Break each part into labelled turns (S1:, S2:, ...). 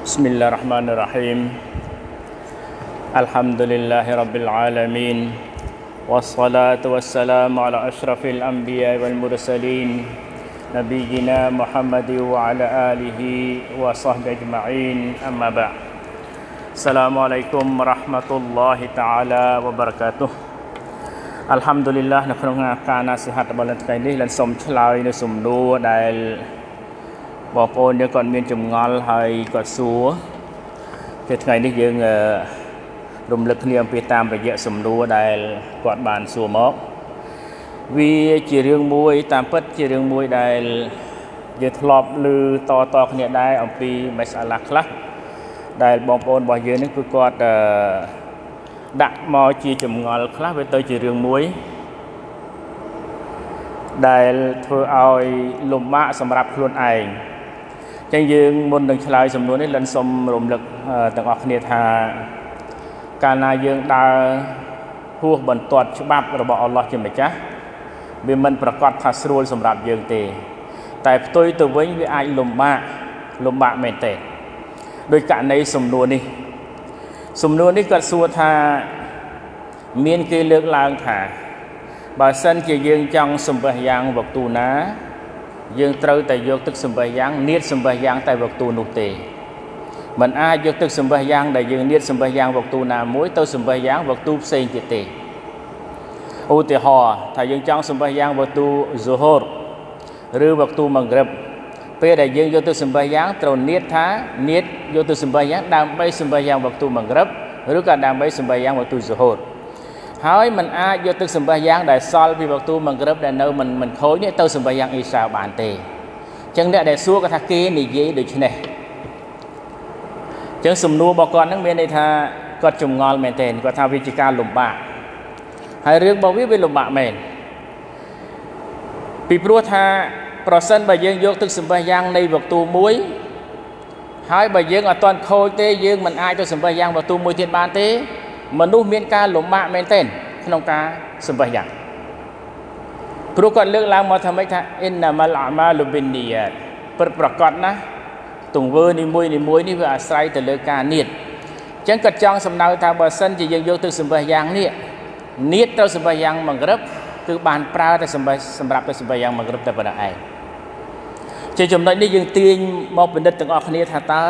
S1: بسم الله الرحمن الرحيم الحمد لله رب العالمين والصلاة والسلام على أشرف الأنبياء والمرسلين نبينا محمد وعلى آله وصحبه أجمعين أما بعد السلام عليكم ورحمة الله تعالى وبركاته الحمد لله នៅក្នុងការណាសិហដ្ឋបលថ្ងៃនេះលនសុំឆ្លើយនៅសំណួរដែលបងប្អូនយើងគាត់មានចម្ងល់ហើយគាត់សួរគឺថ្ងៃនេះយើងរំលឹកគ្នាអំពីតាមរយៈសំណួរដែលគាត់បានសួរមកវាជារឿងមួយតាមពិតជារឿងមួយដែលយើងធ្លាប់ឮតគ្នាដែរអំពីមេសាឡាខ្លះដែលបងប្អូនរបស់យើងនេះគឺគាត់ដាក់មកជាចម្ងល់ខ្លះវាទៅជារឿងមួយដែលធ្វើឲ្យលំបាកសម្រាប់ខ្លួនឯងចឹងយើងមុននឹងឆ្លើយសំណួរនេះលិនសូមរំលឹកទាំងអស់គ្នាថាកាលណាយើងដើរហួសបន្ទាត់ច្បាប់របស់អល់ឡោះជាម្ចាស់វាមិនប្រកាសថាស្រួលសម្រាប់យើងទេតែផ្ទុយទៅវិញវាអាចលំបាកមែនទេដោយករណីសំណួរនេះគាត់សួរថាមានគេលើកឡើងថាបើសិនជាយើងចង់សម្បះយ៉ាងវកទូណាយើងត្រូវតែយកទឹកសម្បះយ៉ាងនៀតសម្បះយ៉ាងតែវកទូនោះទេមិនអាចយកទឹកសម្បះយ៉ាងដែលយើងនៀតសម្បះយ៉ាងវកទូណាមួយទៅសម្បះយ៉ាងវកទូផ្សេងទៀតទេឧទាហរណ៍ថាយើងចង់សម្បះយ៉ាងវកទូហ្សូហូរឬវកទូម៉ាហ្គ្រិបពេលដែលយើងយកទឹកសម្បះយ៉ាងត្រូវនៀតថានៀតយកទឹកសម្បះយ៉ាងដើម្បីសម្បះយ៉ាងវកទូម៉ាហ្គ្រិបឬក៏ដើម្បីសម្បះយ៉ាងវកទូហ្សូហូរហើយมันអាចយកទឹកសម្បះយ៉ាងដែលសល់ពីវកទូម៉ាហ្គ្រិបដែលនៅមិនខូចនេះទៅសម្បះយ៉ាងអ៊ីសាបានទេអញ្ចឹងអ្នកដែលសួរគាត់ថាគេនិយាយដូចនេះអញ្ចឹងសំណួររបស់គាត់ហ្នឹងមានន័យថាគាត់ចម្ងល់មែនទេគាត់ថាវាជាការលំបាកហើយរឿងរបស់វាលំបាកមែនពីព្រោះថាប្រសិនបើយើងយកទឹកសម្បះយ៉ាងនៃវកទូមួយហើយបើយើងអត់ទាន់ខូចទេយើងមិនអាចទៅសម្បះយ៉ាងវកទូមួយទៀតបានទេមនុស្សមានការលំបាកមែនទែនក្នុងការសម្បះយ៉ាងព្រោះគាត់លើកឡើងមកថាម៉េចថាអ៊ីនណាម៉ាល់អាម៉ាលូប៊ីននីយ៉ាតប្រកបណាស់ទង្វើនីមួយនេះវាអាស្រ័យទៅលើការនៀតអញ្ចឹងគាត់ចង់សំដៅថាបើសិនជាយើងយកទឹកសម្បះយ៉ាងនេះនៀតទៅសម្បះយ៉ាងម៉ាហ្គ្រិបគឺបានប្រើតែសម្រាប់ទៅសម្បះយ៉ាងម៉ាហ្គ្រិបតែប៉ុណ្ណឹងឯងជាចំណុចនេះយើងទាញមកពិនិត្យទាំងអស់គ្នាថាតើ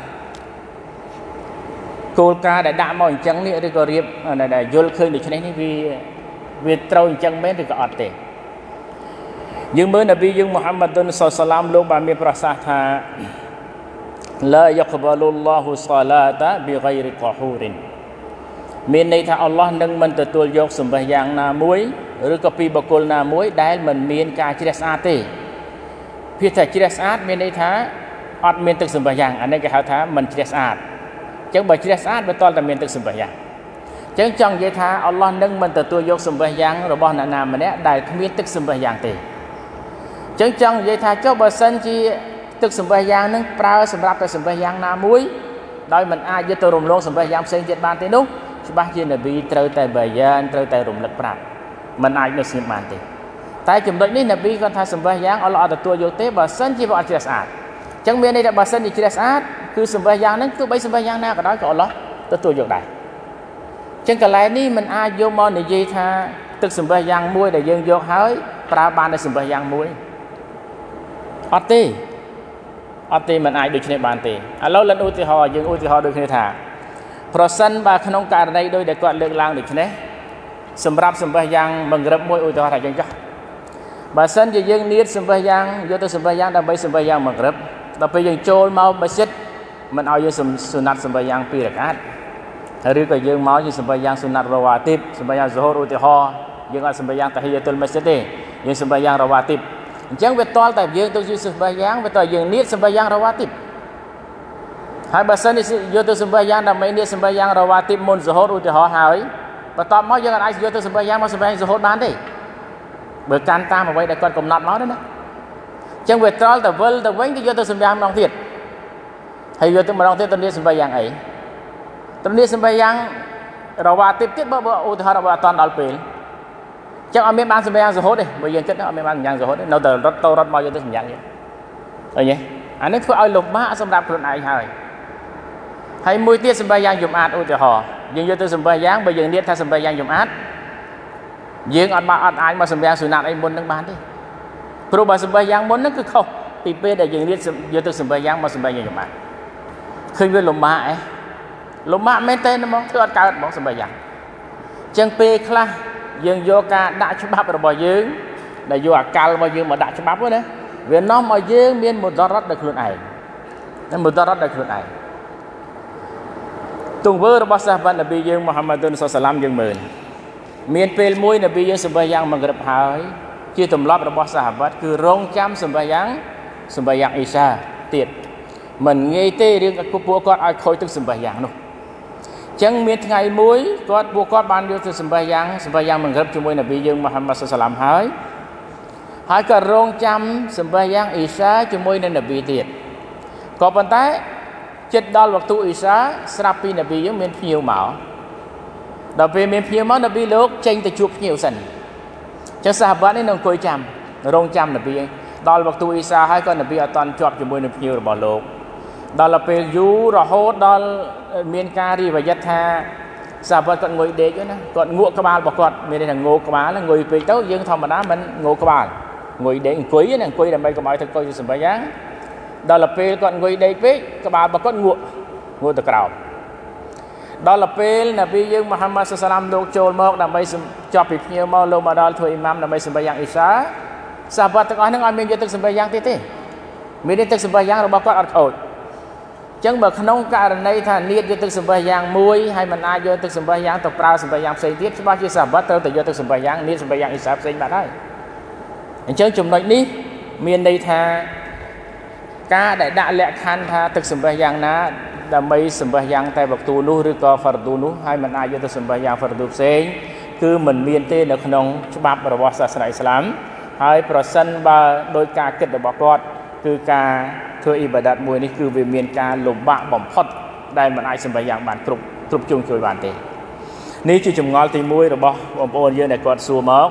S1: គោលការណ៍ដែលដាក់មកអញ្ចឹងនេះឬក៏រៀបដែលយល់ឃើញដូច្នេះនេះវាត្រូវអញ្ចឹងមែនឬក៏អត់ទេយើងមើលនប៊ីយើងមូហាម៉ាត់សល្លាមលោកបានមានប្រសាសន៍ថាឡាយក្បលុលឡោះសាឡាតាប៊ីហ្គៃរិតហូរិនមានន័យថាអល់ឡោះនឹងមិនទទួលយកសម្បះយ៉ាងណាមួយឬក៏ពីបុគ្គលណាមួយដែលមិនមានការជ្រះស្អាតទេភាសាជ្រះស្អាតមានន័យថាអត់មានទឹកសម្បះយ៉ាងអានេះគេហៅថាមិនជ្រះស្អាតចឹងបើជ្រះស្អាតវាតតែមានទឹកសម្បះយ៉ាងចឹងចង់និយាយថាអល់ឡោះនឹងមិនទទួលយកសម្បះយ៉ាងរបស់អ្នកណាម្នាក់ដែលគ្មានទឹកសម្បះយ៉ាងទេចឹងចង់និយាយថាចុះបើសិនជាទឹកសម្បះយ៉ាងនឹងប្រើសម្រាប់តែសម្បះយ៉ាងណាមួយដោយមិនអាចយកទៅរំលងសម្បះយ៉ាងផ្សេងទៀតបានទេនោះច្បាស់ជានប៊ីត្រូវតែបាយ៉ានត្រូវតែរំលឹកប្រាប់មិនអាចនៅស្ងៀមបានទេតែចំណុចនេះនប៊ីគាត់ថាសម្បះយ៉ាងអល់ឡោះអត់ទទួលយកទេបើសិនជាវាអត់ជ្រះស្អាតចឹងមានន័យថាបើសិនជាជ្រះស្អាតគឺសម្បះយ៉ាងហ្នឹងទោះបីសម្បះយ៉ាងណាក៏ដោយក៏អល់ឡោះទទួលយកដែរចឹងកន្លែងនេះមិនអាចយកមកនិយាយថាទឹកសម្បះយ៉ាងមួយដែលយើងយកហើយប្រើបានតែសម្បះយ៉ាងមួយអត់ទេមិនអាចដូចនេះបានទេឥឡូវលិនឧទាហរណ៍យើងឧទាហរណ៍ដូចគ្នាថាប្រសិនបើក្នុងករណីដូចដែលគាត់លើកឡើងដូចនេះសម្រាប់សម្បះយ៉ាងម៉ាហ្គ្រិបមួយឧទាហរណ៍ថាចឹងចុះបើសិនជាយើងនៀតសម្បះយ៉ាងយកទៅសម្បះយ៉ាងដើម្បីសម្បះយ៉ាងម៉ាហ្គ្រិបដល់ពេលយើងចូលមកមស្ជីតមិនឲ្យយើងសុណាត់សម្បះយ៉ាង2រកាតឬក៏យើងមកយើងសម្បះយ៉ាងសុណាត់រវ៉ាទីបសម្បះយ៉ាងហ្សូហរឧទាហរណ៍យើងអត់សម្បះយ៉ាងតាហ៊ីយ៉ាតុលមស្ជីតទេយើងសម្បះយ៉ាងរវ៉ាទីបអញ្ចឹងវាតល់តែយើងទៅយើងសម្បះយ៉ាងវាតល់យើងនៀតសម្បះយ៉ាងរវ៉ាទីបហើយបើសិនយកទៅសម្បះយ៉ាងដើម្បីនៀតសម្បះយ៉ាងរវ៉ាទីបមុនហ្សូហរឧទាហរណ៍ហើយបន្ទាប់មកយើងអាចយកទៅសម្បះយ៉ាងមកសម្បះយ៉ាងហ្សូហរបានទេបើកាន់តាមអ្វីដែលគាត់កំណត់មកទេណាអញ្ចឹងវាត្រល់ទៅវិលទៅវិញគេយកទៅសម្បះម្ដងទៀតហើយយកទៅម្ដងទៀតទៅនៀតសម្បះយ៉ាងអីទៅនៀតសម្បះយ៉ាងរវ៉ាទីបទៀតបើឧទាហរណ៍បើអត់ដល់ពេលចឹងអត់មានបានសម្បះយ៉ាងហ្សូហរទេបើយើងគិតអត់មានបានយ៉ាងហ្សូហរទេនៅតែរត់មកយកទៅសម្បះយ៉ាងទៀតឃើញទេអានេះធ្វើឲ្យលំបាកសម្រាប់ខ្លួនឯងហើយ hay mùi tiết sầm bay giang dùm ạt ôi trời họ dương vô tư sầm bay giang bây giờ niết thay sầm bay giang dùm ạt dương ọt ba ọt ai mà sầm bay giang sủi nạt ai muốn đăng bán đi pro bà sầm bay giang muốn nó cứ không pi pe để dương niết vô tư sầm bay giang mà sầm bay giang dùm ạt khơi với lồng mạ mấy tên nó mong thưa cao mong sầm bay giang chân pe kla dương vô ca đã chụp bắp rồi bỏ dương để vô cao bao dương mà đã chụp bắp nữa vì nó mà dương miên một đo rót được luôn này nên một đo rót được luôn này tùng vơរបស់សាវកនប៊ីយើងមូហាម៉ាឌុនសុសឡាមយើងមើលមានពេលមួយនប៊ីយើងសម្បះយ៉ាងមកក្រឹបហើយជាទម្លាប់របស់សាវកគឺរងចាំសម្បះយ៉ាងអ៊ីសាទៀតមិនងាយទេរឿងពួកគាត់ឲ្យខូចទឹកសម្បះយ៉ាងនោះអញ្ចឹងមានថ្ងៃមួយពួកគាត់បានយកទៅសម្បះយ៉ាងមកក្រឹបជាមួយនប៊ីយើងមូហាម៉ាត់សុសឡាមហើយក៏រងចាំសម្បះយ៉ាងអ៊ីសាជាមួយនឹងនប៊ីទៀតក៏ប៉ុន្តែចិត្តដល់វគ្គអ៊ីសាស្រាប់ពីនប៊ីយើងមានភ្ញៀវមកដល់ពេលមានភ្ញៀវមកនប៊ីលោកចេញទៅជួបភ្ញៀវសិនចឹងសាហាបនេះនឹងអង្គុយចាំរងចាំនប៊ីដល់វគ្គអ៊ីសាហើយក៏នប៊ីអត់តន់ជាប់ជាមួយនឹងភ្ញៀវរបស់លោកដល់ពេលយូររហូតដល់មានការរីវ៉ាយ៉ាត់ថាសាហាបគាត់ងុយដេកណាគាត់ងក់ក្បាលរបស់គាត់មានន័យថាងោកក្បាលងុយពេកទៅយើងធម្មតាមិនងោកក្បាលងុយដេកអង្គុយដើម្បីកុំឲ្យទៅអង្គុយសម្បយ៉ាងដល់ពេលគាត់ងុយដេកពេកក្បាលរបស់គាត់ងក់ទៅក្រោមដល់ពេលនប៊ីយើងមូហាម៉ាត់សុសឡាមលោកចូលមកដើម្បីជាប់ពីភ្ញៀវមកលោកមកដល់ធ្វើអ៊ីម៉ាមដើម្បីសម្បយ៉ាងអ៊ីសាសាហាបទាំងអស់ហ្នឹងអត់មានយកទឹកសម្បយ៉ាងទេមានទឹកសម្បយ៉ាងរបស់គាត់អត់ខូចចឹងបើក្នុងករណីថានៀតយកទឹកសម្បយ៉ាងមួយហើយមិនអាចយកទឹកសម្បយ៉ាងទៅប្រើសម្បយ៉ាងផ្សេងទៀតច្បាស់ជាសាហាបត្រូវតែយកទឹកសម្បយ៉ាងនៀតសម្បយ៉ាងអ៊ីសាផ្សេងបាត់ហើយអញ្ចឹងចំណុចនេះមានន័យថាការដែលដាក់លក្ខខណ្ឌថាទឹកសម្បះយ៉ាងណាដើម្បីសម្បះយ៉ាងតែវគ្គនោះឬក៏ហ្វារឌូនោះហើយមិនអាចយកទៅសម្បះយ៉ាងហ្វារឌូផ្សេងគឺមិនមានទេនៅក្នុងច្បាប់របស់សាសនាអ៊ីស្លាមហើយប្រសិនបើដោយការគិតរបស់គាត់គឺការធ្វើអ៊ីបាដាតមួយនេះគឺវាមានការលំបាកបំផុតដែលមិនអាចសម្បះយ៉ាងបានគ្រប់ជុំជួយបានទេនេះជាចម្ងល់ទី1របស់បងប្អូនយើងដែលគាត់សួរមក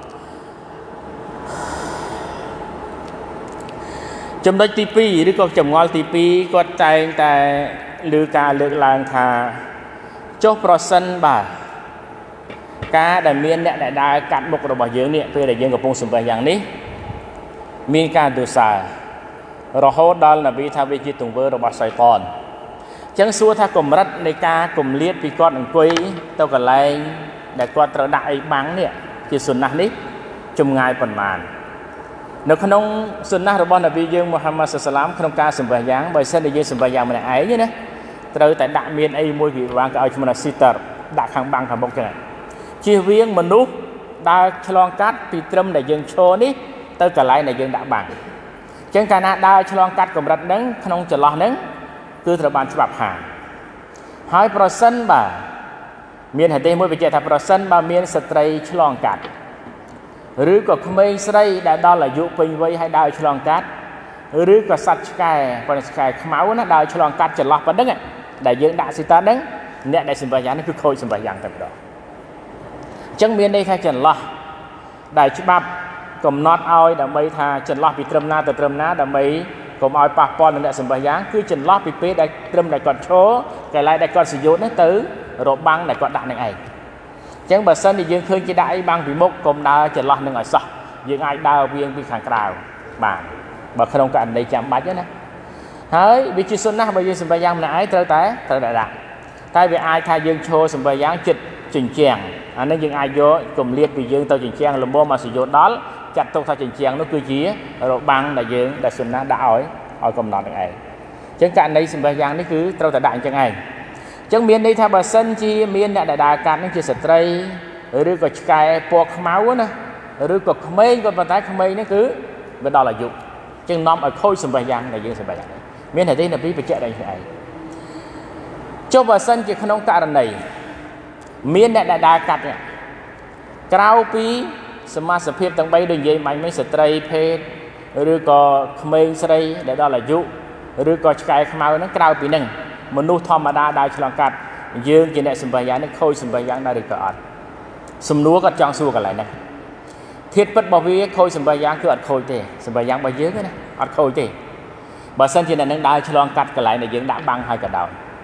S1: ចំណុចទី2ឬក៏ចម្ងល់ទី2គាត់តែងតែលើការលើកឡើងថាចុះប្រសិនបើការដែលមានអ្នកដែលដើរកាត់មុខរបស់យើងនេះពេលដែលយើងកំពុងសម្បះយ៉ាងនេះមានការទោសារហូតដល់នប៊ីថាវាជាទង្វើរបស់សៃតានអញ្ចឹងសួរថាកម្រិតនៃការគំលាតពីគាត់អង្គុយទៅកន្លែងដែលគាត់ត្រូវដាក់អីបាំងនេះជាសុណាស់នេះចម្ងាយប៉ុន្មាននៅក្នុងសុណាស់របស់នប៊ីយើងមូហាម៉ាត់សុសឡាមក្នុងការសម្បះយ៉ាងបើសិនជាយើងសម្បះយ៉ាងម្នាក់ឯងណាត្រូវតែដាក់មានអីមួយពីវាងគេឲ្យឈ្មោះថាស៊ីតរដាក់ខាងបាំងខាងមុខចឹងជៀសវាងមនុស្សដើរឆ្លងកាត់ពីត្រឹមដែលយើងឈរនេះទៅកន្លែងដែលយើងដាក់បាំងអញ្ចឹងកាលណាដើរឆ្លងកាត់កម្រិតហ្នឹងក្នុងចន្លោះហ្នឹងគឺត្រូវបានច្បាប់ហាមហើយប្រសិនបើមានហេតុមួយបញ្ជាក់ថាប្រសិនបើមានស្ត្រីឆ្លងកាត់ឬក៏ក្មេងស្រីដែលដល់អាយុពេញវ័យហើយដើរឆ្លងកាត់ឬក៏សត្វឆ្កែប៉ុន្តែឆ្កែខ្មៅណាដើរឆ្លងកាត់ចន្លោះប៉ុណ្្នឹងដែលយើងដាក់ស៊ីតាហ្នឹងអ្នកដែលសម្បះយ៉ាងនេះគឺខូចសម្បះយ៉ាងតែម្ដងអញ្ចឹងមានន័យថាចន្លោះដែលច្បាប់កំណត់ឲ្យដើម្បីថាចន្លោះពីត្រឹមណាទៅត្រឹមណាដើម្បីកុំឲ្យប៉ះពាល់នឹងអ្នកសម្បះយ៉ាងគឺចន្លោះពីពេលដែលត្រឹមដែលគាត់ឈរកន្លែងដែលគាត់សយោតនេះទៅរបាំងដែលគាត់ដាក់នឹងឯងចឹងបើសិនជាយើងឃើញគេដាក់អីបាំងពីមុខកុំដើរចន្លោះនឹងឲ្យសោះយើងអាចដើរវាងពីខាងក្រៅបានបើក្នុងករណីចាំបាច់ណាហើយវាជាសុណាស់បើយើងសម្បះយ៉ាងម្នាក់ឯងត្រូវតែដាក់តែវាអាចថាយើងឈរសម្បះយ៉ាងចិត្តជញ្ជាំងអានេះយើងអាចយកគម្លាតពីយើងទៅជញ្ជាំងលំមមកសយោដល់ចាត់ទុកថាជញ្ជាំងនោះគឺជារបាំងដែលយើងដែលសុណាស់ដាក់ឲ្យកំណត់នឹងឯងចឹងករណីសម្បះយ៉ាងនេះគឺត្រូវតែដាក់អញ្ចឹងឯងចឹងមានន័យថាបើសិនជាមានអ្នកដែលដើរកាត់នឹងជាស្ត្រីឬក៏ឆ្កែពណ៌ខ្មៅណាឬក៏ក្មេងក៏ប៉ុន្តែក្មេងនេះគឺវាដល់អាយុចឹងនាំឲ្យខូចសម្បះយ៉ាងដែលយើងសម្បះយ៉ាងនេះមានហេតុនប៊ីបញ្ជាក់ដល់ឯងចុះបើសិនជាក្នុងករណីមានអ្នកដែលដើរកាត់នេះក្រៅពីសមាសភាពទាំង3ដូចនិយាយបាញ់មិញស្ត្រីភេទឬក៏ក្មេងស្រីដែលដល់អាយុឬក៏ឆ្កែខ្មៅហ្នឹងក្រៅពីហ្នឹងមនុស្សធម្មតាដើរឆ្លងកាត់យើងជាអ្នកសម្បះយ៉ាងនេះខូចសម្បះយ៉ាងដែរឬក៏អត់សំណួរគាត់ចង់សួរកន្លែងហ្នឹងធាតុពិតរបស់វាខូចសម្បះយ៉ាងគឺអត់ខូចទេសម្បះយ៉ាងរបស់យើងណាអត់ខូចទេបើសិនជាអ្នកនឹងដើរឆ្លងកាត់កន្លែងដែលយើងដាក់បាំងហើយក៏ដោយ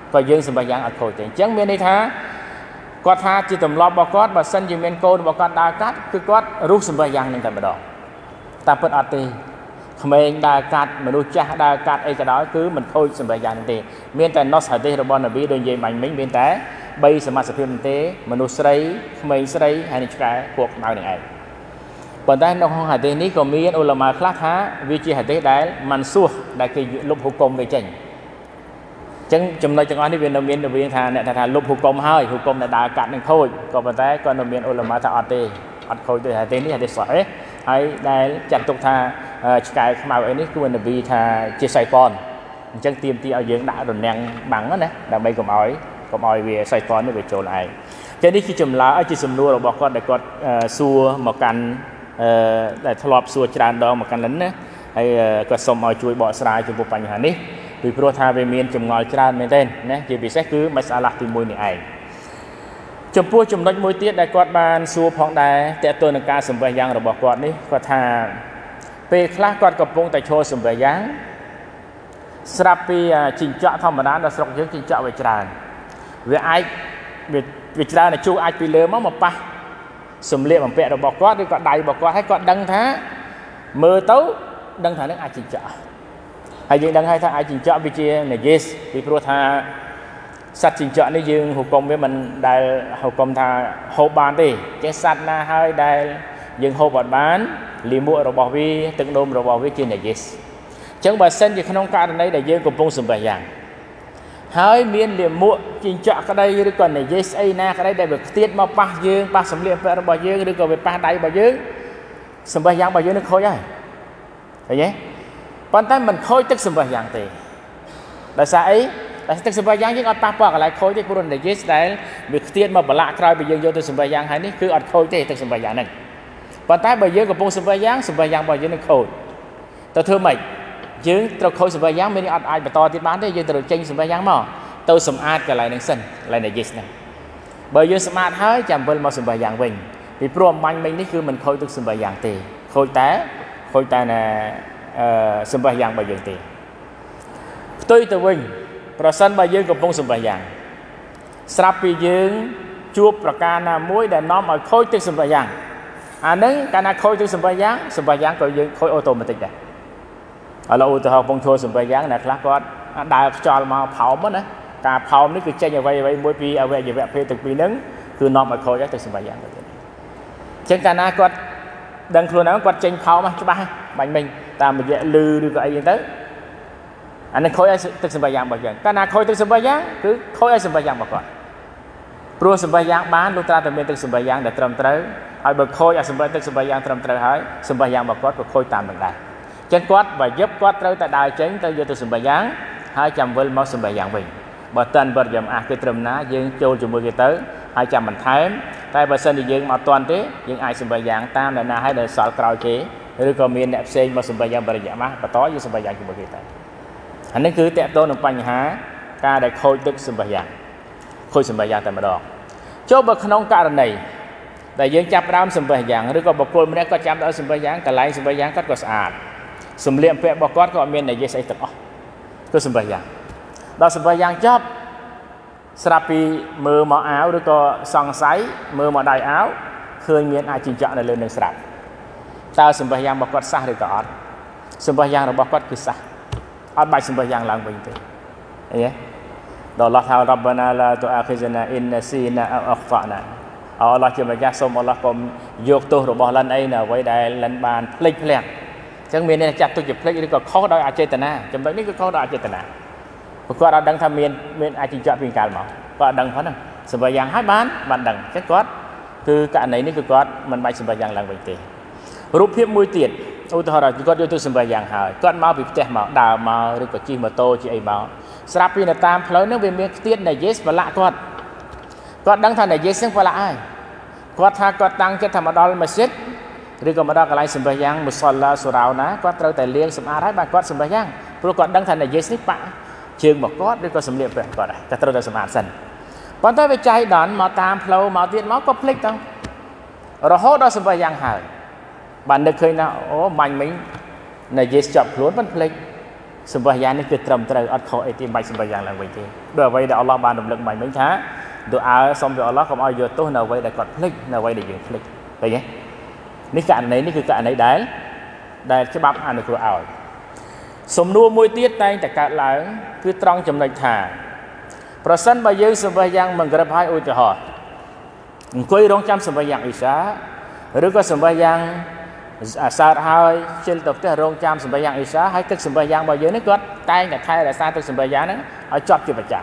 S1: ก็យើងសម្បយ៉ាងអត់ខូចទេអញ្ចឹងមានន័យថាគាត់ថាជាទម្លាប់របស់គាត់បើសិនជាមានកូនរបស់គាត់ដើរកាត់គឺគាត់រុះសម្បយ៉ាងនឹងតែម្ដងតែពិតអត់ទេក្មេងដើរកាត់មនុស្សចាស់ដើរកាត់អីក៏ដោយគឺមិនខូចសម្បយ៉ាងទេមានតែ nos hadith របស់នប៊ីដូចនិយាយបាញ់មិញមានតែ3សមាសភាពទេមនុស្សស្រីក្មេងស្រីហើយនឹងឆ្កែពួកខ្មៅនឹងឯងប៉ុន្តែនៅក្នុង hadith នេះក៏មានឧលមាខ្លះថាវាជា hadith ដែលមិនសួសដែលគេលុបហុគមវាចេញចឹងចំណុចទាំងអស់នេះវានៅមានរវាងថាអ្នកថាលុបហុគមហើយហុគមដែលដើរកាត់នឹងខូចក៏ប៉ុន្តែក៏នៅមានឧលមាថាអត់ទេអត់ខូចទេ hadith នេះ hadith សោះហើយដែលចាត់ទុកថាឆ្កែខ្មៅអីនេះគឺនប៊ីថាជាសៃតនអញ្ចឹងទាមទារឲ្យយើងដាក់រនាំងបាំងណាដើម្បីកុំឲ្យវាសៃតននេះវាចូលឯងចឹងនេះគឺចម្លើយជាសំណួររបស់គាត់ដែលគាត់សួរមកកាន់ដែលធ្លាប់សួរច្រើនដងមកកាន់លិនណាហើយគាត់សូមឲ្យជួយបកស្រាយចំពោះបញ្ហានេះពីព្រោះថាវាមានចម្ងល់ច្រើនមែនទែនណាជាពិសេសគឺមសាឡាទី1នេះឯងចំពោះចំណុចមួយទៀតដែលគាត់បានសួរផងដែរតើតើនឹងការសម្ភារយ៉ាងរបស់គាត់នេះគាត់ថាពេលខ្លះគាត់កំពុងតែឈរសម្ភារយ៉ាងស្រាប់ពីជីងចក់ធម្មតាដល់ស្រុកយើងជីងចក់វាច្រើនវាអាចវាច្រើនតែជួអាចពីលើមកប៉ះសម្លៀកបំពាក់របស់គាត់ឬក៏ដៃរបស់គាត់ហើយគាត់ដឹងថាមើលទៅដឹងថានឹងអាចជីងចក់ហើយយើងដឹងហើយថាអាចជីងចក់វាជានាយេសពីព្រោះថាសត្វជីងចក់នេះយើងហុគមវាមិនដែលហុគមថាហូបបានទេចេះសត្វណាហើយដែលយើងហូបអត់បានលាមករបស់វាទឹកនោមរបស់វាជានាយេសអញ្ចឹងបើសិនជាក្នុងករណីដែលយើងកំពុងសម្ភារយ៉ាងហើយមានលាមកជីងចក់ក្តីឬក៏នាយេសអីណាក្តីដែលវាខ្ទាតមកប៉ះយើងប៉ះសម្លៀកបំពាក់របស់យើងឬក៏វាប៉ះដៃរបស់យើងសម្ភារយ៉ាងរបស់យើងនឹងខូចហើយឃើញទេប៉ុន្តែមិនខូចទឹកសម្ភារយ៉ាងទេដោយសារអីតែទឹកសម្ភារយ៉ាងយើងអត់ប៉ះពាល់កន្លែងខូចទេព្រោះនាយេសដែលវាខ្ទាតមកប្រឡាក់ក្រោយពីយើងយកទៅសម្ភារយ៉ាងហើយនេះគឺអត់ខូចទេទឹកសម្ភារយ៉ាងហ្នឹងប៉ុន្តែបើយើងកំពុងសម្ភារយ៉ាងរបស់យើងនឹងខូចទៅធ្វើម៉េចយើងត្រូវខូចសម្ភារយ៉ាងមានអត់អាចបន្តទៀតបានទេយើងត្រូវចេញសម្ភារយ៉ាងមកទៅសម្អាតកន្លែងហ្នឹងសិនកន្លែងនាយេសហ្នឹងបើយើងសម្អាតហើយចាំវិលមកសម្ភារយ៉ាងវិញពីព្រោះអំបញ្ញមិញនេះគឺមិនខូចទឹកសម្ភារយ៉ាងទេខូចតែណាសម្ភារយ៉ាងរបស់យើងទេផ្ទុយទៅវិញប្រសិនបើយើងកំពុងសម្ភារយ៉ាងស្រាប់ពីយើងជួបប្រការណាមួយដែលនាំឲ្យខូចទឹកសម្ភារយ៉ាងអាហ្នឹងកាលណាខូចទឹកសម្ភារយ៉ាងក៏យើងខូចអូតូម៉ាទិកដែរឥឡូវឧទាហរណ៍កំពុងធ្វើសម្ភារយ៉ាងអ្នកខ្លះគាត់ដើរខ្យល់មកផោមណាការផោមនេះគឺចេញអ្វីមួយពីអវយវៈភេទទាំងពីរហ្នឹងគឺនាំឲ្យខូចទឹកសម្ភារយ៉ាងទៅទៀតអញ្ចឹងកាលណាគាត់ដឹងខ្លួនហើយគាត់ចេញផោមច្បាស់បាញ់មិញតាមរយៈលឺឬក៏អីហ្នឹងទៅអានេះខូចឲ្យទឹកសម្ភារយ៉ាងរបស់យើងកាលណាខូចទឹកសម្ភារយ៉ាងគឺខូចឲ្យសម្ភារយ៉ាងរបស់គាត់ព្រោះសម្ភារយ៉ាងបានលុះត្រាតែមានទឹកសម្ភារយ៉ាងដែលត្រឹមត្រូវហើយបើខូចឲ្យសម្ភារទឹកសម្ភារយ៉ាងត្រឹមត្រូវហើយសម្ភារយ៉ាងរបស់គាត់ក៏ខូចតាមនឹងដែរអញ្ចឹងគាត់បើយប់គាត់ត្រូវតែដើរចេញទៅយកទៅសម្ភារយ៉ាងហើយចាំវិលមកសម្ភារយ៉ាងវិញបើតាន់បរិយាមអាគឺត្រឹមណាយើងចូលជាមួយគេទៅហើយចាំបន្ថែមតែបើសិនជាយើងមកតាន់ទេយើងអាចសម្ភារយ៉ាងតាមអ្នកណាហើយដែលសល់ក្រោយគេឬក៏មានអ្នកផ្សេងមកសម្ភារយ៉ាងបរិយាមបន្តយើងសម្ភារយ៉ាងជាមួយគេទៅអានេះគឺតកតទៅនឹងបញ្ហាការដែលខូចទឹកសម្ភារយ៉ាងខូចសម្ភារយ៉ាងតែម្ដងចូលបើក្នុងករណីដែលយើងចាប់ផ្ដើមសម្ភារយ៉ាងឬក៏បុគ្គលម្នាក់គាត់ចាប់ដើមសម្ភារយ៉ាងកន្លែងសម្ភារយ៉ាងគាត់ក៏ស្អាតសម្លៀកបំពាក់របស់គាត់ក៏អត់មាននាយេសអីទាំងអស់គឺសម្ភារយ៉ាងដល់សម្ភារយ៉ាងចប់ស្រាប់ពីមើលមកអាវឬក៏សង្ស័យមើលមកដៃអាវឃើញមានអាចជីងចក់នៅលើនឹងស្រាប់តើសម្ភារយ៉ាងរបស់គាត់សះឬក៏អត់សម្ភារយ៉ាងរបស់គាត់គឺសះអត់បាច់សម្ភារយ៉ាងឡើងវិញទេអីហ៎ដល់អល់ឡោះថារ៉ាប់បាណាឡាទូអាខិសណាអ៊ីនណាស៊ីណាអហ្វាណាអល់ឡោះជាម្ចាស់សូមអល់ឡោះកុំយកទោសរបស់លិនអីនៅអ្វីដែលលិនបានភ្លេចភ្លាំងអញ្ចឹងមានអ្នកចាត់ទុកជាភ្លេចឬក៏ខុសដោយអចេតនាចំណុចនេះគឺខុសដោយអចេតនាព្រោះគាត់អត់ដឹងថាមានអាចជីងចក់ពីកាលមកគាត់អត់ដឹងផងហ្នឹងសម្ភារយ៉ាងហើយបានដឹងអញ្ចឹងគាត់គឺករណីនេះគឺគាត់មិនបាច់សម្ភារយ៉ាងឡើងវិញទេរូបភាពមួយទៀតឧទាហរណ៍គាត់យកទៅសម្ភារយ៉ាងហើយគាត់មកពីផ្ទះមកដើរមកឬក៏ជិះម៉ូតូជិះអីមកស្រាប់ពីនៅតាមផ្លូវហ្នឹងវាមានខ្ទាតនាយេសប្រឡាក់គាត់ដឹងថានាយេសហ្នឹងប្រឡាក់ហើយគាត់ថាគាត់តាំងចិត្តថាមកដល់ម៉ាស៊ីតឬក៏មកដល់កន្លែងសម្ភារយ៉ាងមុសឡាសូរ៉ោណាគាត់ត្រូវតែលាងសម្អាតហើយបាទគាត់សម្ភារយ៉ាងព្រោះគាត់ដឹងថានាយេសនេះប៉ាក់ជើងរបស់គាត់ឬក៏សម្លៀកបំពាក់គាត់តែត្រូវតែសម្អាតសិនប៉ុន្តែវាចៃដន្យមកតាមផ្លូវមកទៀតមកក៏ភ្លេចទៅរហូតដល់សម្ភារយ៉ាងហើយបាននឹកឃើញថាអូមាញ់មិញនាយេសចាប់ខ្លួនមិនភ្លេចសម្បយ៉ាងនេះគឺត្រឹមត្រូវអត់ខុសអីទេមិនបាច់សម្បយ៉ាងឡើងវិញទេដោយអ្វីដែលអល់ឡោះបានរំលឹកមិញថាដូអាសូមពីអល់ឡោះកុំឲ្យយកទោសនៅអ្វីដែលគាត់ភ្លេចនៅអ្វីដែលយើងភ្លេចឃើញទេនេះករណីនេះគឺករណីដែលច្បាប់អនុគ្រោះឲ្យសំណួរមួយទៀតតែងតែកើតឡើងគឺត្រង់ចំណុចថាប្រសិនបើយើងសម្បយ៉ាងមង្រឹបឲ្យឧទាហរណ៍អង្គុយរងចាំសម្បយ៉ាងអ៊ីសាឬក៏សម្បយ៉ាងអាសាតហើយជិលទៅផ្ទះរងចាំសម្បយ៉ាងអ៊ីសាហើយទឹកសម្បយ៉ាងរបស់យើងនេះគាត់តែងតែថែរក្សាទឹកសម្បយ៉ាងហ្នឹងឲ្យជាប់ជាប្រចាំ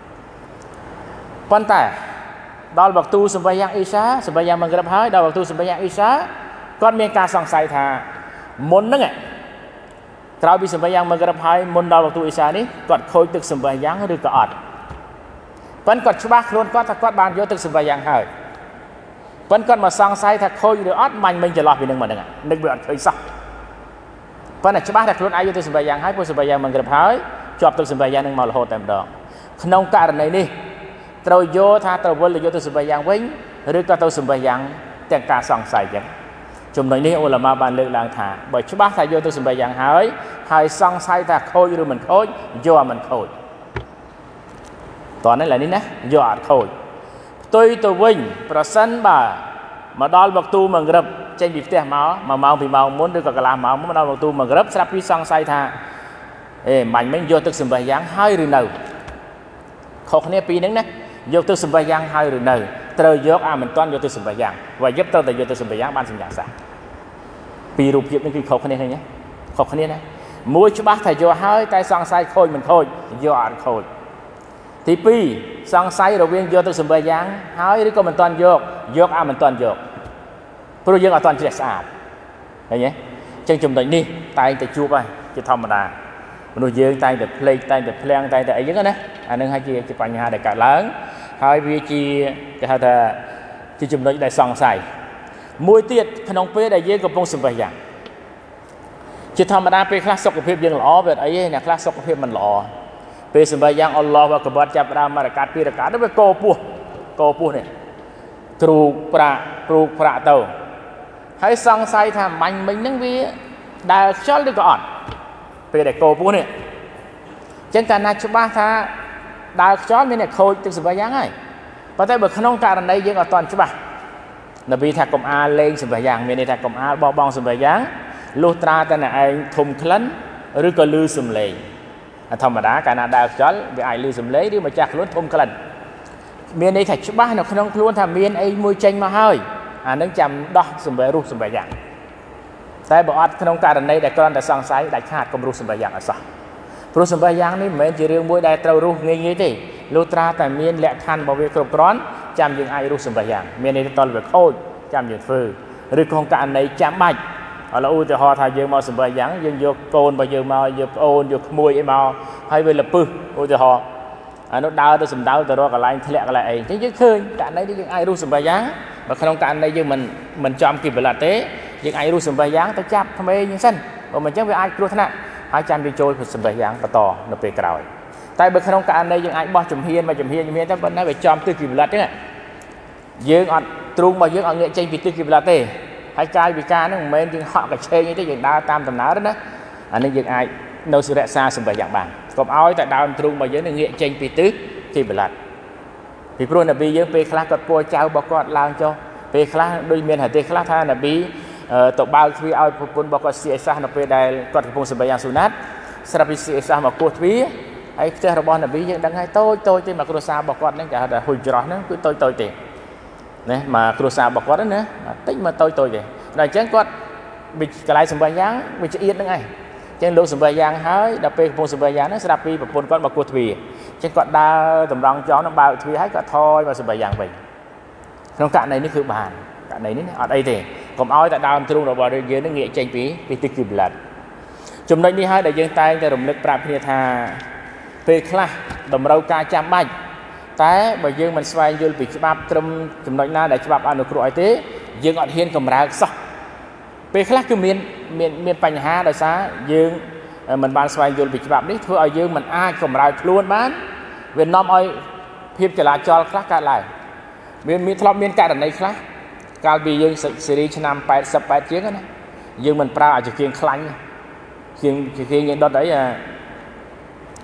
S1: ប៉ុន្តែដល់វគ្គទូសម្បយ៉ាងអ៊ីសាសម្បយ៉ាងមង្រឹបហើយដល់វគ្គទូសម្បយ៉ាងអ៊ីសាគាត់មានការសង្ស័យថាមុនហ្នឹងក្រោយពីសម្បយ៉ាងមង្រឹបហើយមុនដល់វគ្គទូអ៊ីសានេះគាត់ខូចទឹកសម្បយ៉ាងឬក៏អត់ប៉ុន្តែគាត់ច្បាស់ខ្លួនគាត់ថាគាត់បានយកទឹកសម្បយ៉ាងហើយប៉ុន្តែគាត់មកសង្ស័យថាខូចឬអត់មាញ់មិញចន្លោះពីនឹងមកហ្នឹងនឹកវាអត់ឃើញសោះប៉ុន្តែច្បាស់ថាខ្លួនឯងយកទឹកសម្បយ៉ាងហើយព្រោះសម្បយ៉ាងមង្រឹបហើយជាប់ទឹកសម្បយ៉ាងនឹងមករហូតតែម្ដងក្នុងករណីនេះត្រូវយកថាត្រូវវិលទៅយកទឹកសម្បយ៉ាងវិញឬក៏ទៅសម្បយ៉ាងទាំងការសង្ស័យចឹងចំណុចនេះអ៊ូឡាម៉ាបានលើកឡើងថាបើច្បាស់ថាយកទឹកសម្បយ៉ាងហើយសង្ស័យថាខូចឬមិនខូចយកមិនខូចតោះនេះឡើយនេះណាយកអត់ខូចផ្ទុយទៅវិញប្រសិនបើមកដល់វគ្គទូមង្រឹបចេញពីផ្ទះមក1ម៉ោង2ម៉ោងមុនឬក៏កន្លះម៉ោងមុនមកដល់វគ្គទូមង្រឹបស្រាប់ពីសង្ស័យថាបាញ់មិញយកទឹកសម្បយ៉ាងហើយឬនៅខុសគ្នាពីរហ្នឹងណាយកទឹកសម្បយ៉ាងហើយឬនៅត្រូវយកមិនទាន់យកទឹកសម្បយ៉ាងវាយឹបត្រូវតែយកទឹកសម្បយ៉ាងបានសម្រាប់សាពីររូបភាពនេះគឺខុសគ្នាឃើញទេខុសគ្នាណាមួយច្បាស់ថាយកហើយតែសង្ស័យខូចមិនខូចយកអត់ខូចទី2សង្ស័យរវាងយកទឹកសម្បយ៉ាងហើយឬក៏មិនទាន់យកមិនទាន់យកព្រោះយើងអត់ទាន់ជ្រះស្អាតឃើញទេអញ្ចឹងចំណុចនេះតែងតែជួបហើយជាធម្មតាមនុស្សយើងតែងតែភ្លេចតែងតែភ្លាំងតែងតែអីចឹងណាអានឹងហើយជាបញ្ហាដែលកើតឡើងហើយវាជាគេហៅថាជាចំណុចដែលសង្ស័យមួយទៀតក្នុងពេលដែលយើងកំពុងសម្បយ៉ាងជាធម្មតាពេលខ្លះសុខភាពយើងល្អវាអត់អីទេអ្នកខ្លះសុខភាពមិនល្អពេលសម្បយ៉ាងអល់ឡោះវ៉ាកបាត់ចាប់ដើមមករកាត់ពីរកាត់ទៅវាកោពោះនេះទ្រូកប្រាក់ទៅហើយសង្ស័យថាមាញ់មិញហ្នឹងវាដើរខ្យល់ឬក៏អត់ពេលដែលកោពោះនេះអញ្ចឹងកាលណាច្បាស់ថាដើរខ្យល់មានតែខូចទឹកសម្បយ៉ាងហើយប៉ុន្តែបើក្នុងករណីយើងអត់ទាន់ច្បាស់នប៊ីថាកុំអាលលេងសម្បយ៉ាងមានន័យថាកុំអាលបោះបង់សម្បយ៉ាងលុះត្រាតែអ្នកឯងធំក្លិនឬក៏លឺសំឡេងធម្មតាកាលណាដើរខ្យល់វាអាចលឺសំឡេងឬម្ចាស់ខ្លួនធំក្លិនមានន័យថាច្បាស់នៅក្នុងខ្លួនថាមានអីមួយចេញមកហើយអានឹងចាំដោះសម្បរោះសម្បយ៉ាងតែបើអត់ក្នុងករណីដែលគ្រាន់តែសង្ស័យដាច់ខាតកុំរស់សម្បយ៉ាងអសោះព្រោះសម្បយ៉ាងនេះមិនមែនជារឿងមួយដែលត្រូវរស់ងាយៗទេលុះត្រាតែមានលក្ខខណ្ឌរបស់វាគ្រប់គ្រាន់ចាំយើងអាចរស់សម្បយ៉ាងមានន័យថាតលវាខូចចាំយើងធ្វើឬក្នុងករណីចាំបាច់ឥឡូវឧទាហរណ៍ថាយើងមកសម្បយ៉ាងយើងយកកូនរបស់យើងមកយកប្អូនយកក្មួយអីមកហើយវាលពឹសឧទាហរណ៍អានោះដើរទៅសំដៅទៅរកកន្លែងធ្លាក់កន្លែងអីអញ្ចឹងយើងឃើញករណីនេះយើងអាចរស់សម្បយ៉ាងបើក្នុងករណីយើងមិនចំគីបឡាត់ទេយើងអាចរស់សម្បយ៉ាងទៅចាប់ក្មេងយ៉ាងសិនបើមិនអញ្ចឹងវាអាចគ្រោះថ្នាក់ហើយចាំវាចូលសម្បយ៉ាងបន្តនៅពេលក្រោយតែបើក្នុងករណីយើងអាចបោះជំហានមកជំហានទៅប៉ុន្តែវាចំទិសគីបឡាត់ហ្នឹងយើងអត់ទ្រូងរបស់យើងអត់ងាកចេញពីទិសគីបឡាត់ទេហើយកាយវិការហ្នឹងមិនមែនយើងហក់កញ្ឆេងអីទេយើងដើរតាមដំណើរណាអានេះយើងអាចនៅសុរក្សាសម្បយ៉ាងបានកុំឲ្យតែដើមទ្រូងរបស់យើងនឹងងាកចេញពីទិសគីបឡាត់ពីព្រោះនប៊ីយើងពេលខ្លះគាត់ពួរចៅរបស់គាត់ឡើងចុះពេលខ្លះដូចមានហាឌីសខ្លះថានប៊ីទៅបើកទ្វារឲ្យប្រពន្ធរបស់គាត់ស៊ីអេសាសនៅពេលដែលគាត់កំពុងសម្បយ៉ាងស៊ូណាត់ស្រាប់ពីស៊ីអេសាសមកគោះទ្វារហើយផ្ទះរបស់នប៊ីយើងដឹងហើយតូចទេមកគ្រួសាររបស់គាត់ហ្នឹងគេហៅថាហ៊ុយច្រោះហ្នឹងគឺតូចទេណាមកគ្រួសាររបស់គាត់ណាតិចមកតូចទេដល់អញ្ចឹងគាត់កន្លែងសម្បយ៉ាងវាឆ្អៀតហ្នឹងឯងអញ្ចឹងលោកសម្បយ៉ាងហើយដល់ពេលកំពុងសម្បយ៉ាងហ្នឹងស្រាប់ពីប្រពន្ធគាត់មកគោះទ្វារអញ្ចឹងគាត់ដើរតម្រង់ចោលនឹងបើកទ្វារហើយគាត់ថយមកសម្បយ៉ាងវិញក្នុងករណីនេះគឺបានករណីនេះអត់អីទេកុំឲ្យតែដើមទ្រូងរបស់យើងនឹងងាកចេញពីទិសគីបឡាត់ចំណុចនេះហើយដែលយើងតែងតែរំលឹកប្រាប់គ្នាថាពេលខ្លះតម្រូវការចាំបាច់តែបើយើងមិនស្វែងយល់ពីច្បាប់ត្រឹមចំណុចណាដែលច្បាប់អនុគ្រោះឲ្យទេយើងអត់ហ៊ានកម្រើកសោះពេលខ្លះគឺមានបញ្ហាដោយសារយើងមិនបានស្វែងយល់ពីច្បាប់នេះធ្វើឲ្យយើងមិនអាចកម្រើកខ្លួនបានវានាំឲ្យភាពចលាចលខ្លះកើតឡើងមានធ្លាប់មានករណីខ្លះកាលពីយើងសេរីឆ្នាំ88ជាងណាយើងមិនប្រើអាចជាងខ្លាញ់ជាងយើងដុតអី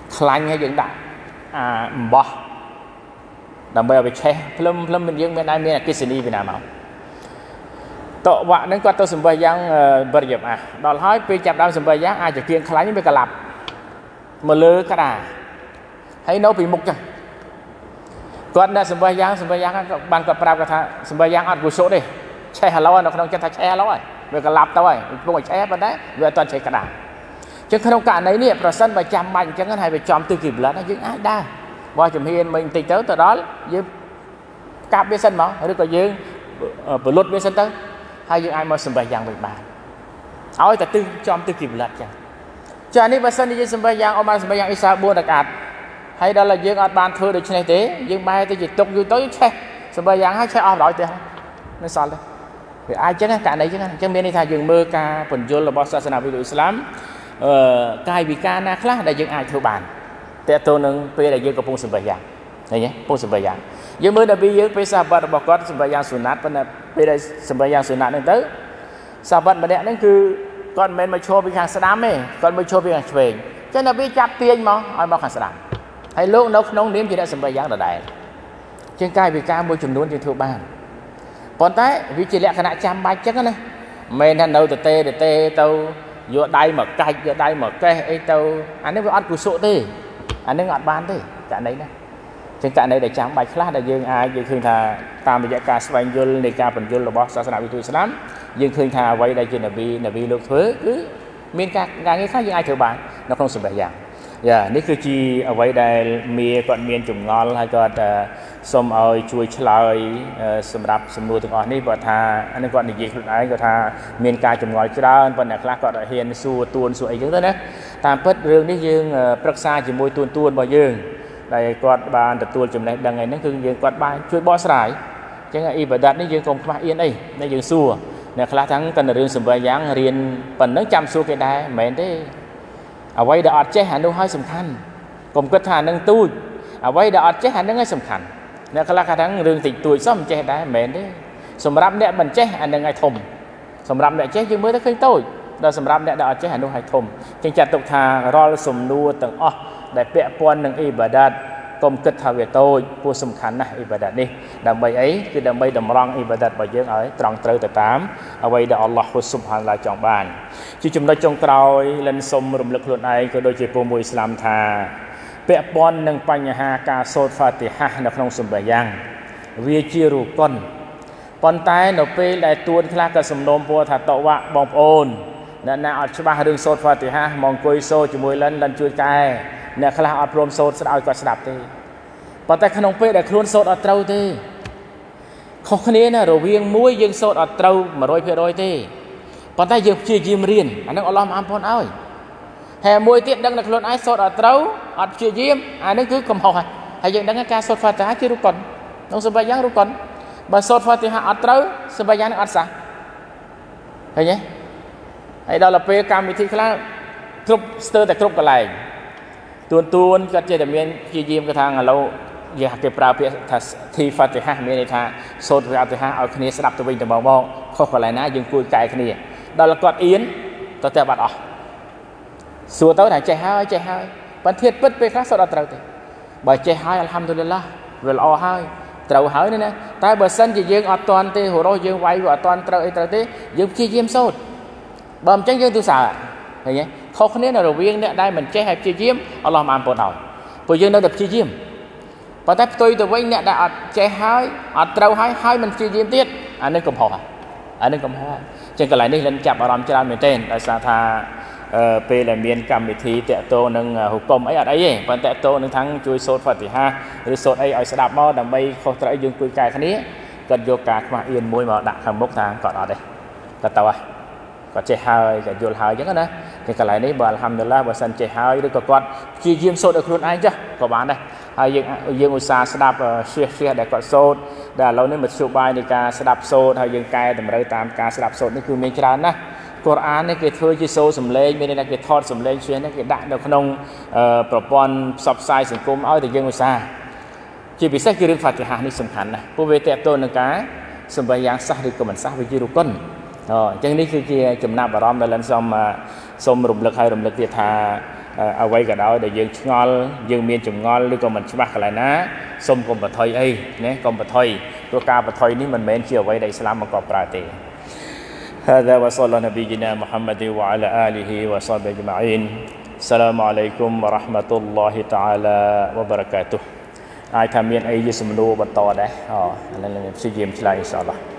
S1: คลายให้ยังได้บ่ดับเบิลไปเช่พลุ่มมันยังไม่ได้มีกิจสินีไปนานเอาตัววะนั้นก็ตัวสมบัติยังบริยบดอลห้อยไปจับดาวสมบัติยังอาจจะเกียงคล้ายนี่ไปกระลับมาเลือกระดาให้โน้ไปมุกจังก่อนได้สมบัติยังบางกับปราบกระทะสมบัติยังอัดกุศลดิใช่ฮัลโหลเราต้องจะทักแช่แล้วไปกระลับตัวพวกแช่ไปได้เวลาตอนใช้กระดาษจังขนมกะในเนี่ยประสันไปจำมันจังงั้นให้ไปจอมตื้อกีบแล้วนะยังได้ว่าจำเฮียนmìnhตีเต้ตัวđóยืมกาบเบี้ยสันมั้งหรือก็ยืมเปิดรถเบี้ยสันเต้hayยืมไอ้มาสมบัติยังไปบ้านเอาแต่ตื้อจอมตื้อกีบแล้วจ้ะจากนี้ประสันยืมสมบัติยังเอามาสมบัติยังอิสระบัวตะการให้đó làยืมอัดบานเธอโดยเฉพาะเต้ยืมไปตีจิตตกอยู่โต๊ะใช่สมบัติยังให้ใช้ออมร้อยเต้ไม่สอนเลยไอ้จังงั้นกะไหนจังงั้นจังเมียนในทางยืมมือกาผลโยนระบบศาสนาวิโรอิสลามกายวิการนะคลาได้ยืมไอ้เท่าบ้านแต่ตัวหนึ่งไปได้ยืมกับพงศบายางอะไรเงี้ยพงศบายางยืมมือได้ไปยืมไปสาบัดบอกก็ศบายางสุนัตไปได้ศบายางสุนัตนั่นเต้สาบัดมาเนี่ยนั่นคือก่อนเมนมาโชว์ไปทางสนามไหมก่อนมาโชว์ไปทางเชงจะนับไปจับเตียนมั้งเอามาขันสนามให้โลกนกน้องเลี้ยงจะได้ศบายางระดับจึงกายวิการบนจุดนู้นจึงทั่วบ้านปอนท้ายวิจิตรขณะจำใบจังนะเมนท่านเอาแต่เตเต้าโยได้หมดไก่โยได้หมดแก่ไอ้เต้าอันนี้เป็นอัดกุศลดิอันนี้อัดบานดิจากไหนนะจึงจากไหนได้จำใบคลาดได้ยังยังคืนทาตามบรรยากาศสวรรค์ยนต์ในการผลยนต์ระบบศาสนาวิถีสนามยังคืนทาไว้ได้จนนบีลูกเถื่อมีการงานนี้ข้ายังไงเถื่อบานนักลงสมบัติอย่างนี่คือจีเอาไว้ได้มีก่อนเมียนจุ่มงอนให้ก่อนสมเอาช่วยเฉลยสำหรับสมุนถึงอ่อนนี่ก็ทาอันนั้นก่อนในยีคนไหนก็ทาเมียนการจุ่มงอนจ้าปัญหาคลาก็เฮียนสู้ตูนสู้ไอ้ยังด้วยนะตามเพิดเรื่องนี้ยังปรักษาจมวยตูนบ่ยังได้กอดบานแต่ตูนจุ่มในดังไงนั่นคือยังกอดบานช่วยบ่อสลายจังไงอิบดัดนี่ยังคงมาเอียนไอ้ในยังสู้เนี่ยคลาทั้งกันเรื่องสมบัติยังเรียนปัญนึกจำสู้กันได้เหม็นได้เอาไว้เดอดเจหันดูให้สำคัญกลมกระถานั่งตู้เอาไว้เดอดเจหันนั่งให้สำคัญเนี่ยก็ราคาทั้งเรื่องติดตัวซ่อมเจได้เหม็นได้สำหรับเนี่ยมันเจอันยังไงทมสำหรับเนี่ยเจยังไม่ได้เคยตู้เราสำหรับเนี่ยเดอดเจหันดูให้ทมจึงจัดตกทางรอสมดูต่างอ๋อได้เปะปอนหนึ่งอิบดัดกลมกระถาเวโต้ผู้สำคัญนะอิบดัดนี่ดำใบไอ้คือดำใบดำรองอิบดัดใบเยอะตรองเตอแต่ตามเอาไว้เดออัลลอฮฺซุบฮานะฮูวะตะอาลาจองบ้านจุดจุดเราจงกล่าวเล่นสมรวมลึกล้วนไอก็โดยเฉพาะมวยอิสลามทาเปะปอนหนึ่งปัญหาการโซดฟาติฮะในขนมสมบัติยังเวียจิรุก้นปอนตายหนูไปได้ตัวคลากระสมนมพัวถัดโตวะบองโอนนั่นน่ะอัจฉริยะเรื่องโซดฟาติฮะมองกุยโซจมวยเล่นช่วยใจเนี่ยคลาอัดรวมโซดสะเอาก็สดับตีปอนตายขนมไปได้คล้วนโซดอัดเต้าตีข้อนี้นะเราเวียงมวยยังโซดอัดเต้ามาร้อยเพื่อร้อยตีปอนตายยังชี้ยิ้มเรียนอันนั้นอัลลอฮฺมาอัมพรเอาแห่มวยเตี้ยดังในคล้วนไอโซดอัดเต้าอัดชี้ยิ้มอันนั้นคือกำหอกให้ยังดังการโซดฟาติฮะที่รู้ก่อนน้องสบายยังรู้ก่อนบาโซดฟาติฮะอัดเต้าสบายยังอัดซะเห็นไหมไอ้ดอลลาร์เปย์การมีที่คลาครบสเตอร์แต่ครบกันเลยตูนก็จะเมียนชี้ยิ้มกระทางเราอยากเก็บปลาเพื่อที่ฟาติฮะมีในทางโซดฟาติฮะเอาคณีสลับตัววิ่งแต่มองข้ออะไรนะยังคุยไกลคณีดอลลาร์กอดอินตัวแต่บัดออกส่วนตัวไหนใจหายประเทศปิดไปคลาสโซดอัดเต้าบ่ใจหายอัลฮัมดุลิลละเวลาหายเต้าหายนี่นะแต่เบอร์ซันจะยังอัดตอนเตะหัวเรายังไวกว่าตอนเต้าเต้ยังชี้ยิ้มโซดบ่มจังยังตัวสาเห็นไหมเขาคนนี้เราเวียงเนี่ยได้เหมือนใจหายชี้ยิ้มอัลลอฮฺมาอัมพรเอาพอยังเราดับชี้ยิ้มพอแต่ตัววิ่งเนี่ยได้อัดใจหายอัดเต้าหายมันชี้ยิ้มติดอันนี้ก็พออันนี้ก็พอจังกันไหลนี่เล่นจับอารมณ์จราเหมือนเต้นแต่สาธาเปรย์เมียนกรรมวิธีเตะโตหนึ่งหุกกลมไอ้อะไรเองเตะโตหนึ่งทั้งช่วยโซดฟาติฮะหรือโซดไอ้สดับมอดำไปเขาตระยุงคุยกายคันนี้ก็โยกาขมาเอียนมวยมาดักคำมุกทางก่อนเอาได้ก็ตัวก็เจ้าหายก็โยนหายอย่างนั้นนะจังกันไหลนี่บ่ทำเดี๋ยวละบ่สันเจ้าหายหรือก็กอดชี้ยิ้มโซดเอาครุนไอ้จ้ะก็บ้านได้ยังอุตสาห์สดับเชี่ยได้กอดโซดแต่เราเนี่ยมันชูบายในการสดับโซดยังกายแต่เราตามการสดับโซดนี่คือเมจรานะกุรอานนี่คือเธอจะโซ่สำเร็จไม่ได้นะคือทอดสำเร็จเชื่อนี่คือด่าเราขนมประปอนซับไซส์สังคมเอาแต่ยังอุตสาห์จีบิเซคือเรื่องฟาติฮะนี่สำคัญนะผู้เวทีตัวนึงการสมบัติยังสาหรือก็มันสาวิจิรุก้นจังนี้คือจีจำนำบารมในหลังสมรมเลือกให้รมเลือกเดียธาเอาไว้ก็ได้เดี๋ยวยังงอลยังมีจุ่มงอลหรือก็มันฉบับอะไรนะส้มกลมปะทอยเนี่ยกลมปะทอยตัวกาปะทอยนี่มันเหม็นเชี่ยวไว้ในอิสลามมาก่อปราเต هذا وصلى نبينا محمد وعلى آله وصحبه أجمعين السلام عليكم ورحمة الله تعالى وبركاته អាចថាមានអីជាសំណួរបន្តដែរអឺឥឡូវខ្ញុំព្យាយាមឆ្លើយអ៊ីនសាអល់ឡោះ